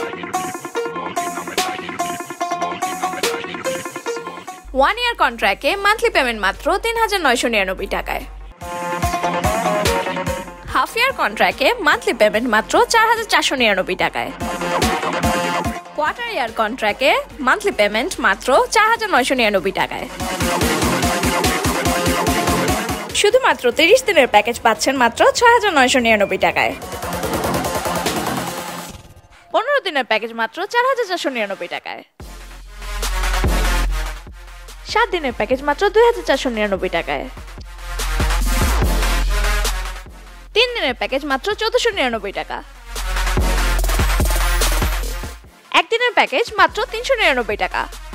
1 year কন্ট্রাক্টে monthly payment মাত্র ৩৯৯৯ টাকায়। Half year কন্ট্রাক্টে মান্থলি পেমেন্ট মাত্র ৪৪৯৯ টাকায়। কোয়ার্টার ইয়ার কন্ট্রাক্টে মান্থলি পেমেন্ট মাত্র ৪৯৯৯ টাকায়। শুধুমাত্র ৩০ দিনের প্যাকেজ পাচ্ছেন মাত্র ৬৯৯৯ টাকায়। ১৫ দিনের প্যাকেজ মাত্র ৪৪৯৯ টাকায়। ৭ দিনের প্যাকেজ মাত্র ২৪৯৯ টাকায়। ৩ দিনের প্যাকেজ মাত্র ১৪৯৯ টাকা। ১ দিনের প্যাকেজ মাত্র ৩৯৯ টাকা।